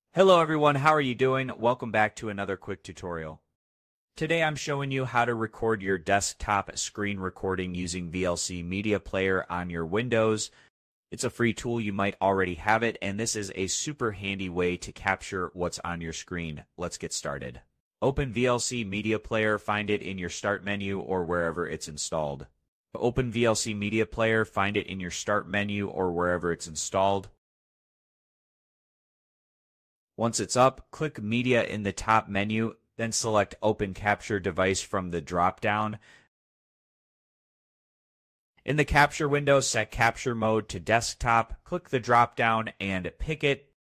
Hello everyone, how are you doing? Welcome back to another quick tutorial. Today I'm showing you how to record your desktop screen recording using VLC Media Player on your Windows. It's a free tool, you might already have it, and this is a super handy way to capture what's on your screen. Let's get started. Open VLC Media Player, find it in your Start menu or wherever it's installed. Open VLC Media Player, find it in your Start menu or wherever it's installed. Once it's up, click Media in the top menu, then select Open Capture Device from the drop-down. In the capture window, set capture mode to desktop, click the drop-down and pick it.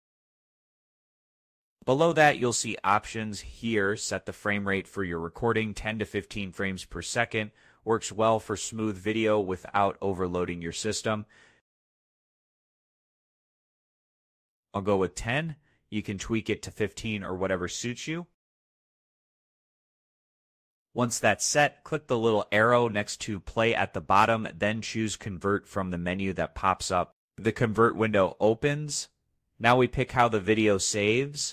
Below that, you'll see options here. Set the frame rate for your recording, 10 to 15 frames per second. Works well for smooth video without overloading your system. I'll go with 10. You can tweak it to 15 or whatever suits you. Once that's set, click the little arrow next to play at the bottom, then choose convert from the menu that pops up. The convert window opens. Now we pick how the video saves.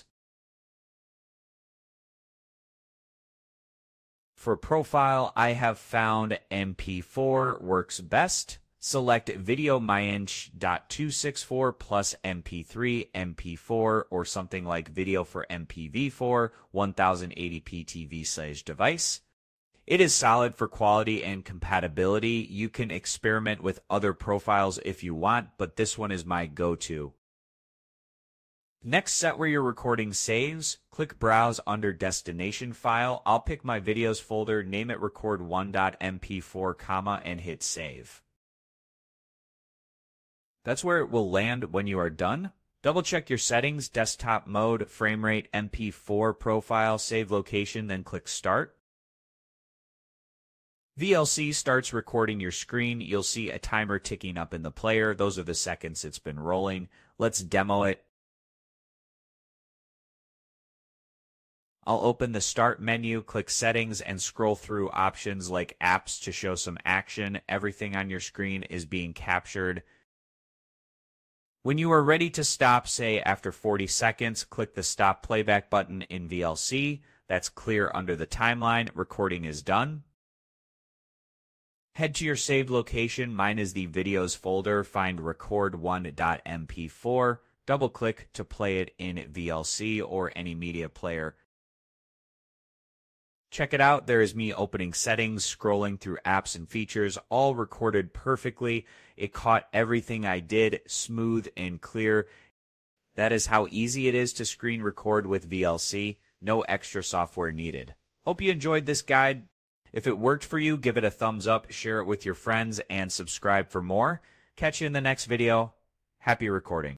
For profile, I have found MP4 works best. Select video myinch.264 plus MP3, MP4, or something like video for MPV4, 1080p TV/device. It is solid for quality and compatibility. You can experiment with other profiles if you want, but this one is my go-to. Next, set where your recording saves. Click Browse under Destination File. I'll pick my videos folder, name it record1.mp4, and hit Save. That's where it will land when you are done. Double check your settings, desktop mode, frame rate, MP4 profile, save location, then click Start. VLC starts recording your screen. You'll see a timer ticking up in the player. Those are the seconds it's been rolling. Let's demo it. I'll open the Start menu, click Settings, and scroll through options like Apps to show some action. Everything on your screen is being captured. When you are ready to stop, say after 40 seconds, click the Stop Playback button in VLC. That's clear under the timeline. Recording is done. Head to your saved location. Mine is the Videos folder. Find record1.mp4. Double-click to play it in VLC or any media player. Check it out. There is me opening settings, scrolling through apps and features, all recorded perfectly. It caught everything I did, smooth and clear. That is how easy it is to screen record with VLC. No extra software needed. Hope you enjoyed this guide. If it worked for you, give it a thumbs up, share it with your friends, and subscribe for more. Catch you in the next video. Happy recording.